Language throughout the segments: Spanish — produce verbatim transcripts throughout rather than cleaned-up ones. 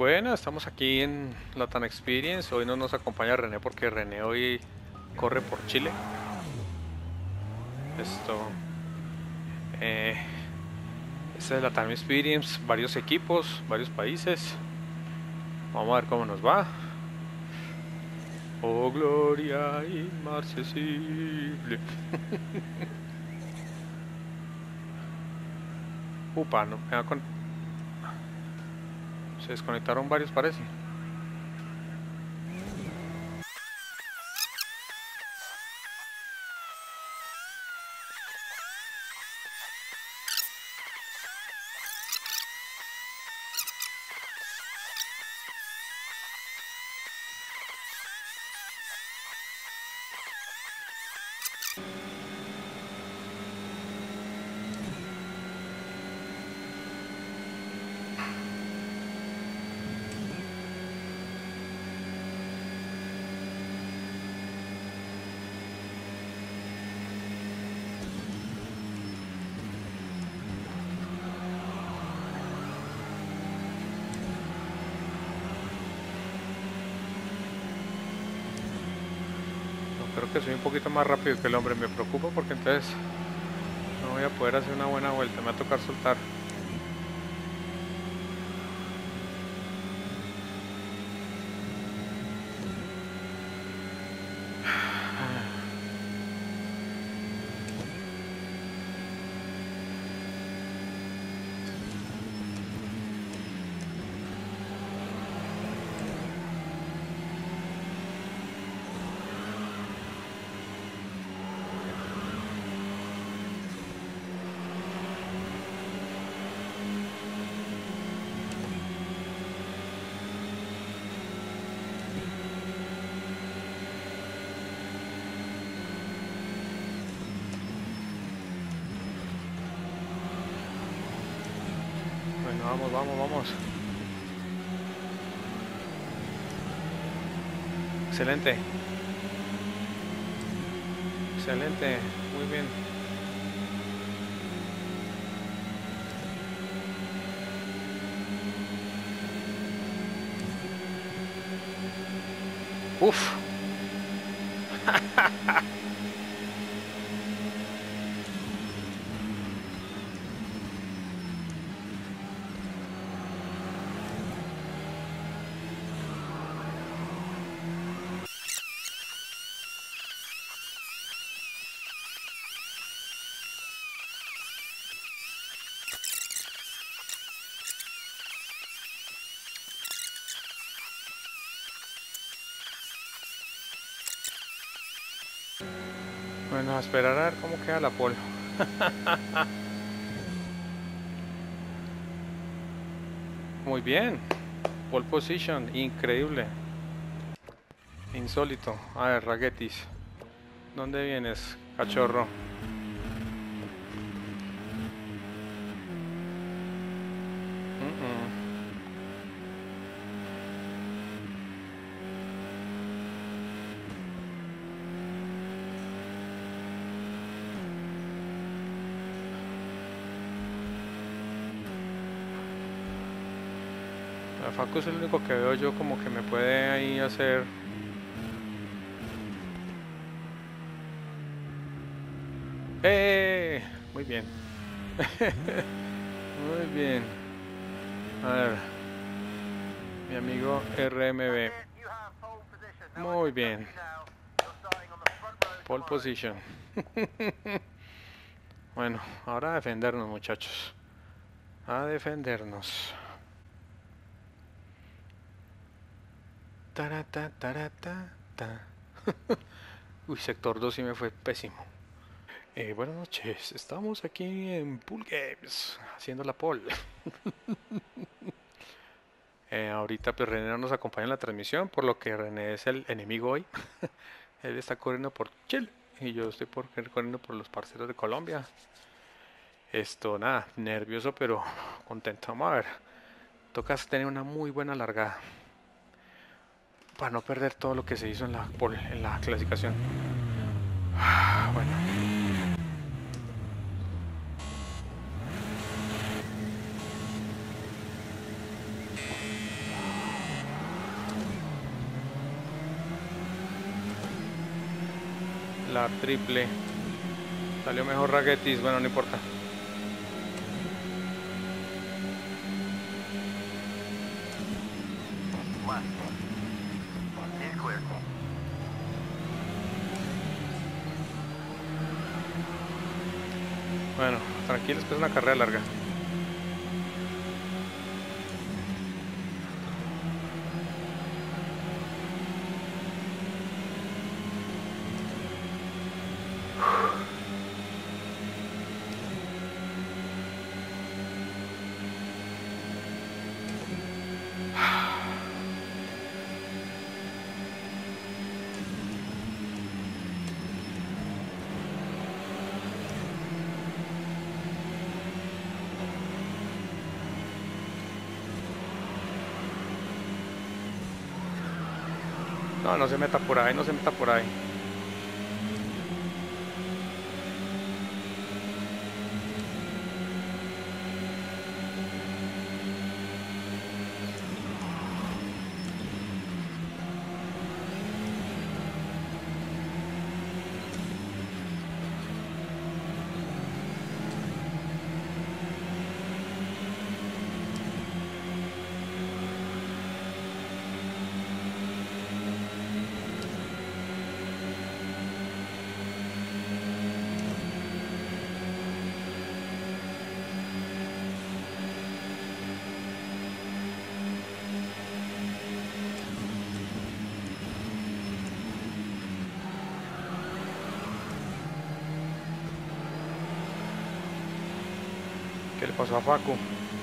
Bueno, estamos aquí en Latam Experience. Hoy no nos acompaña René porque René hoy corre por Chile. Esto. Eh, este es Latam Experience, varios equipos, varios países. Vamos a ver cómo nos va. Oh, gloria inmarcesible. Upa, no me da con... Se desconectaron varios, parece. Creo que soy un poquito más rápido que el hombre, me preocupa porque entonces no voy a poder hacer una buena vuelta, me va a tocar soltar. Bueno, vamos, vamos, vamos. Excelente. Excelente, muy bien. Uf. Bueno, a esperar a ver cómo queda la pole. Muy bien. Pole position, increíble. Insólito. A ver, Raguetis. ¿Dónde vienes, cachorro? Mm -mm. La Facu es el único que veo yo como que me puede ahí hacer... ¡Eh! Muy bien. Muy bien. A ver. Mi amigo R M B. Muy bien. Pole position. Bueno, ahora a defendernos, muchachos. A defendernos. Tarata, tarata, ta. Uy, sector dos sí me fue pésimo. Eh, buenas noches, estamos aquí en Pool Games, haciendo la pole. eh, ahorita pues René no nos acompaña en la transmisión, por lo que René es el enemigo hoy. Él está corriendo por Chile y yo estoy por, corriendo por los parceros de Colombia. Esto, nada, nervioso pero contento. Vamos a ver, tocas tener una muy buena largada para no perder todo lo que se hizo en la, pole, en la clasificación. Bueno. La triple. Salió mejor Ragetis, bueno, no importa. Bueno, tranquilos que es una carrera larga. No, no se meta por ahí, no se meta por ahí. ¿Qué le pasó a Facu?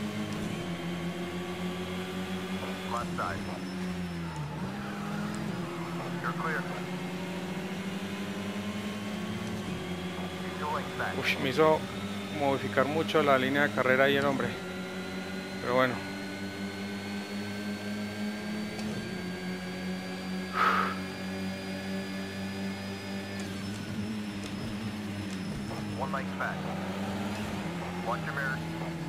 Uy, me hizo modificar mucho la línea de carrera ahí el hombre. Pero bueno. One length back. Watch your mirrors.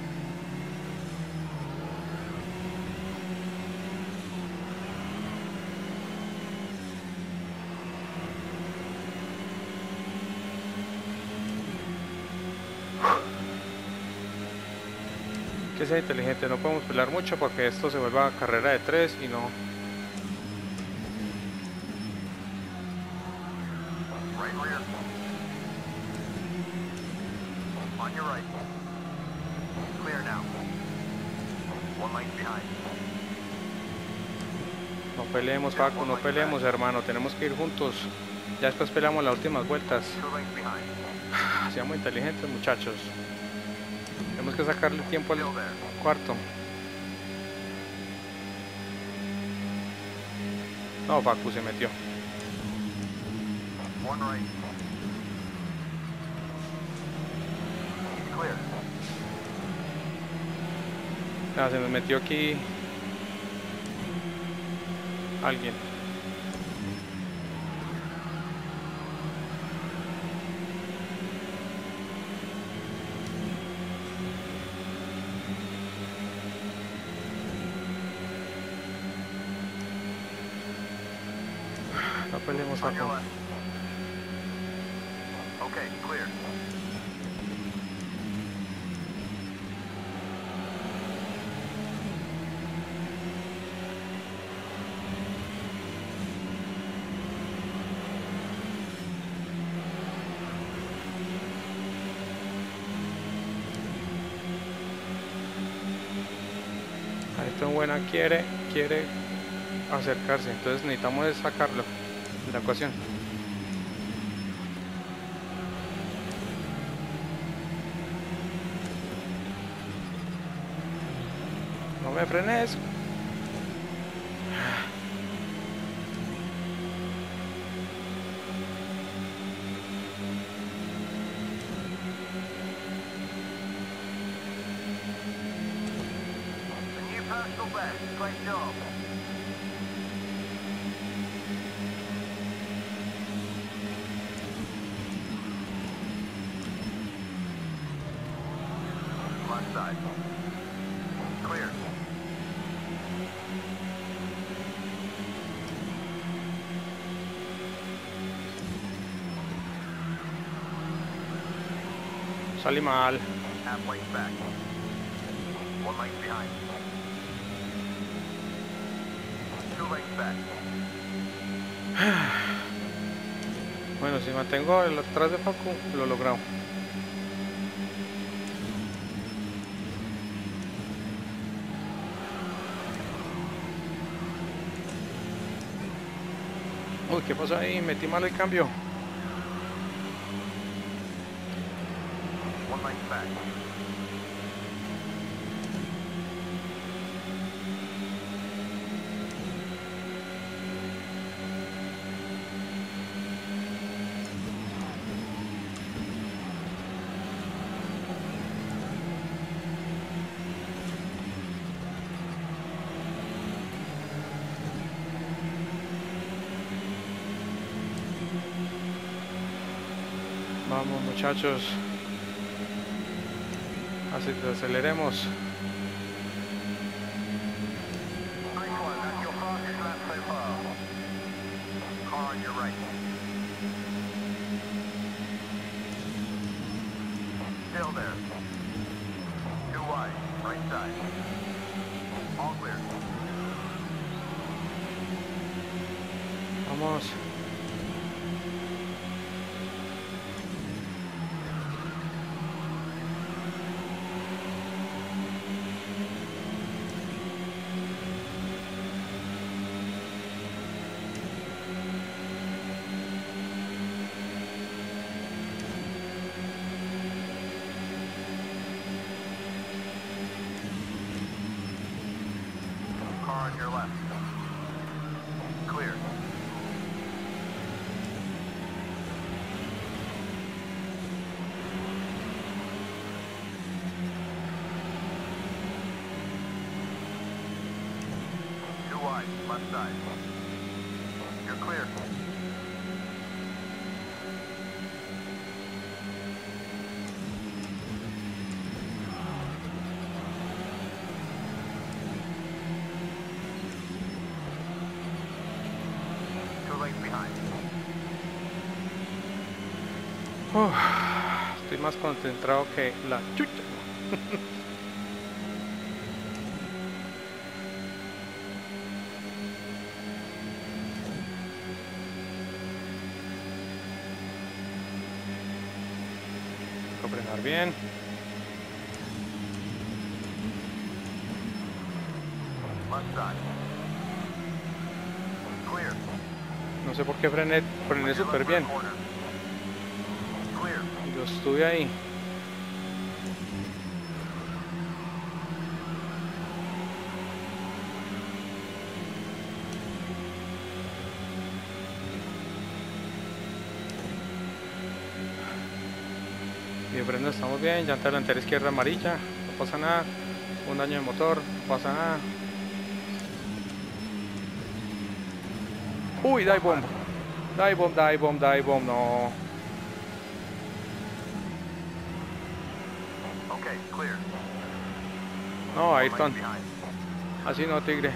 Que sea inteligente, no podemos pelear mucho porque esto se vuelva carrera de tres y no. Right rear. On your right. Clear now. One length behind. No peleemos, Facu, no peleemos, hermano, tenemos que ir juntos. Ya después peleamos las últimas vueltas. Two lengths behind. Seamos inteligentes, muchachos. Tenemos que sacarle tiempo al cuarto. No, Facu se metió. One right. Clear. Ah, se nos metió aquí alguien. No peleemos, On your Facu. left. Okay, clear. Ayrton Buena quiere, quiere acercarse, entonces necesitamos sacarlo de la ecuación. No me frenes. The new personal best. Great job. Left side. Clear. Salí mal. Half lane back. One lane behind. Two lanes back. Bueno, si mantengo el atrás de Facu, lo he logrado. Uy, ¿qué pasó ahí? Metí mal el cambio. One lane back. Vamos, muchachos. Así que aceleremos. Nice one. That's your fastest lap so far. Car on your right. Still there. Too wide. Right side. All clear. Vamos. Car on your left. Clear. Too wide. Left side. You're clear. Two lanes behind. Uf, estoy más concentrado que la chucha. Tengo que frenar bien. Left side. Clear. No sé por qué frené, frené súper bien. Corner. Clear. Yo estuve ahí. Y de freno estamos bien. Llanta delantera izquierda amarilla. No pasa nada. Un daño de motor. No pasa nada. Uy, dive bomb. Dive bomb, dive bomb, dive bomb. No. Okay, clear. No, One Ayrton. lane behind. Así no, tigre.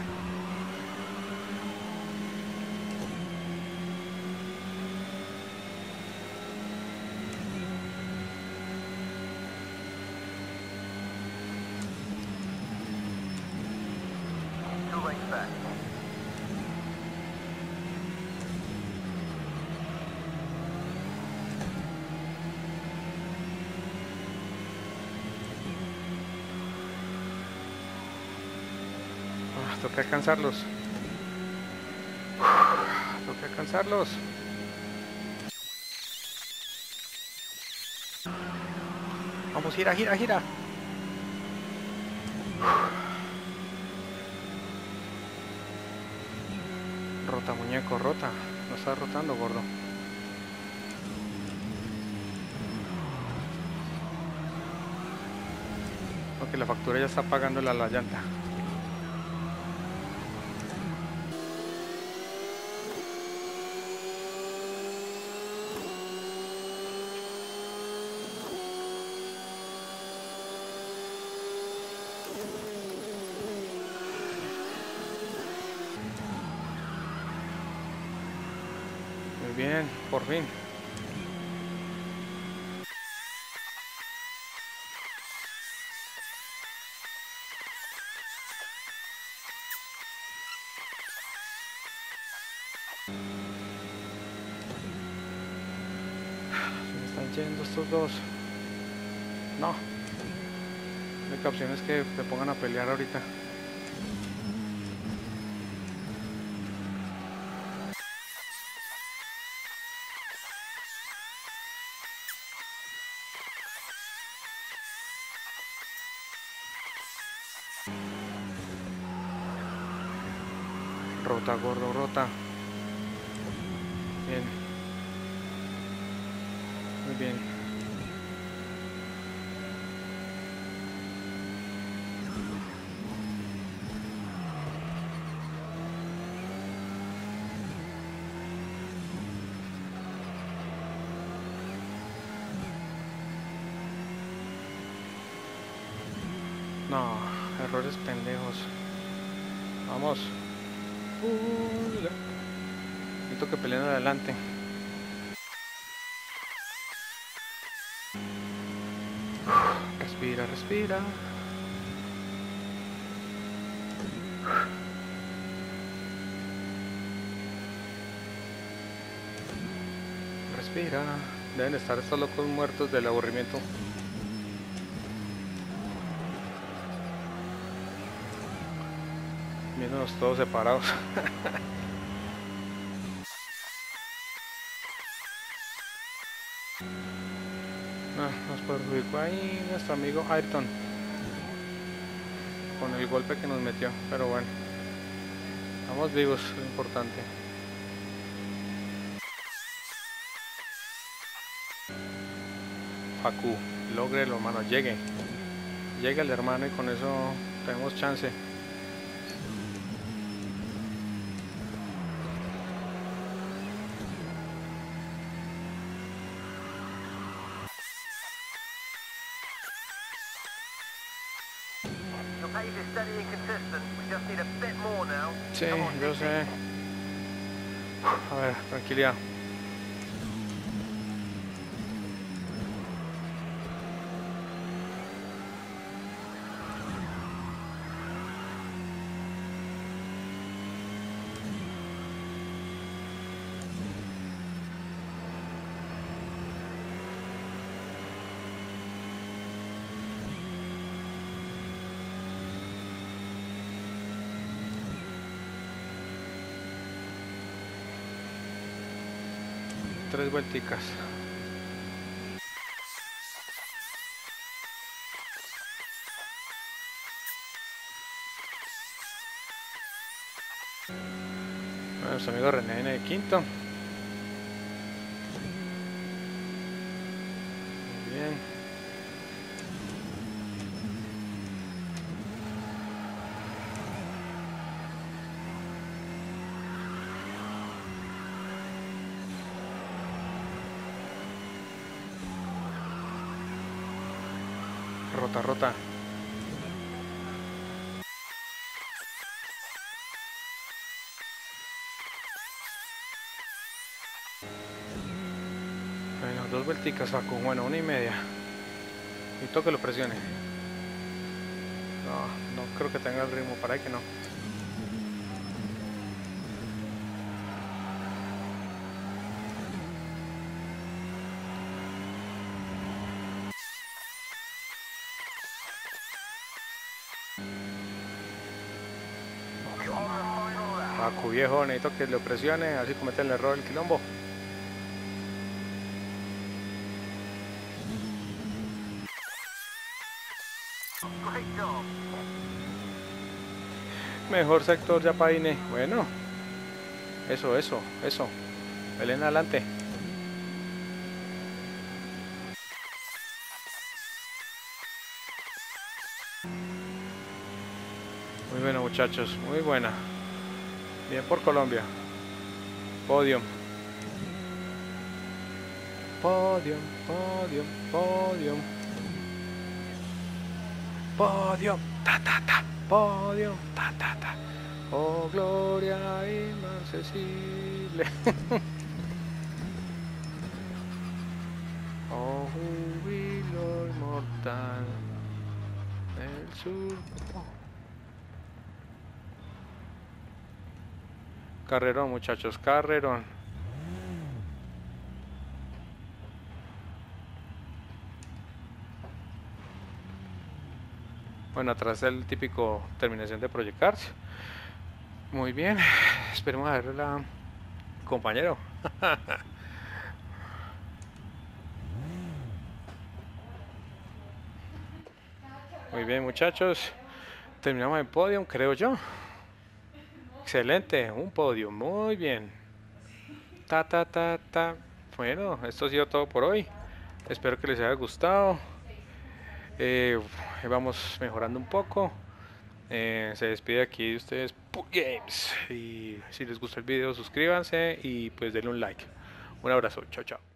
Two lanes back. Ah, toca alcanzarlos. Toca alcanzarlos. Vamos, gira, gira, gira. Rota, muñeco, rota. No está rotando, gordo. Ok, la factura ya está pagándole a la llanta. Muy bien, por fin. Se me están yendo estos dos. No. La única opción es que se pongan a pelear ahorita. Rota, gordo, rota. Bien. Muy bien. No, errores pendejos. Vamos. Uh, necesito que peleen adelante. Respira, respira. Respira. Deben estar estos locos muertos del aburrimiento. Viéndonos todos separados. No, nos perjudicó ahí nuestro amigo Ayrton con el golpe que nos metió, pero bueno, estamos vivos, es lo importante. Facu, lógrelo, hermano, llegue. Llegue el hermano y con eso tenemos chance. Sí, yo sé. A ver, tranquilidad. Tres vuelticas. Nuestro amigo René en el quinto. Muy bien. Rota, rota. Bueno, dos vuelticas, Facu. Bueno, una y media. Necesito que lo presione. No, no creo que tenga el ritmo, para que no. Facu, viejo, necesito que lo presione, así comete el error el quilombo. Mejor sector ya Paine. Bueno. Eso, eso, eso. Belén adelante. Muy bueno, muchachos. Muy buena. Bien por Colombia. Podium. Podium, podium, podium. Podium, ta, ta, ta. Podium, ta, ta, ta. Oh, gloria inmarcesible. Oh, júbilo inmortal. El sur. Oh. Carrerón, muchachos, carrerón. Bueno, atrás el típico terminación de Project Cars. Muy bien, esperemos a ver la compañero. Muy bien, muchachos, terminamos el podio, creo yo. Excelente, un podio, muy bien. Ta ta ta ta. Bueno, esto ha sido todo por hoy. Espero que les haya gustado. Eh, vamos mejorando un poco. Eh, se despide aquí de ustedes Pug Games. Y si les gustó el video, suscríbanse y pues denle un like. Un abrazo, chao, chao.